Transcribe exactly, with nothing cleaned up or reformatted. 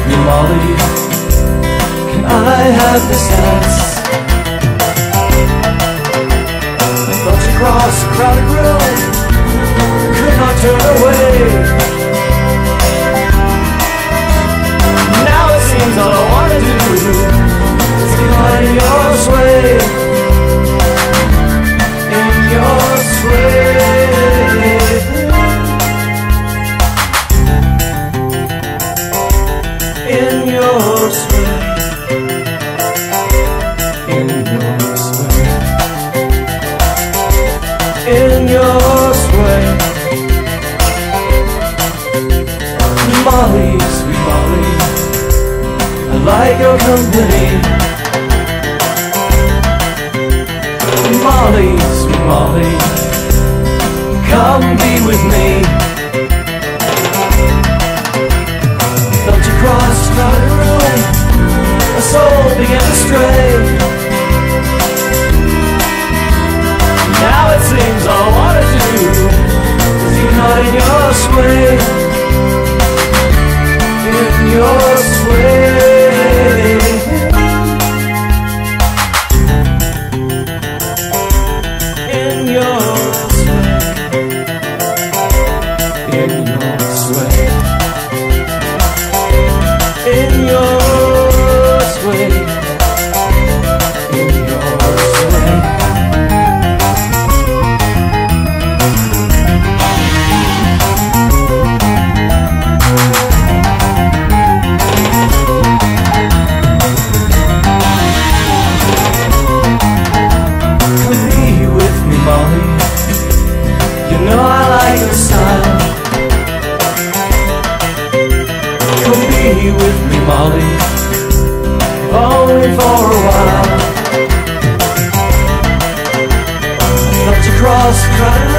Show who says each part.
Speaker 1: me, Molly? Can I have this dance? I thought you crossed a crowded room, could not turn away. Now it seems all I want to do is decline your sway, in your sway. In your sway, in your sway, in your sway. Molly, sweet Molly, I like your company. Molly, sweet Molly, come be with me. Felt you cross a crowded room, my soul began to stray. Now it seems all I want to do is get caught in your sway, in your sway. In your sway, in your sway. In your sway, in your sway. Come be with me, Molly. You know I like your style. Come be with me, Molly, only for a while. Felt you cross the crowded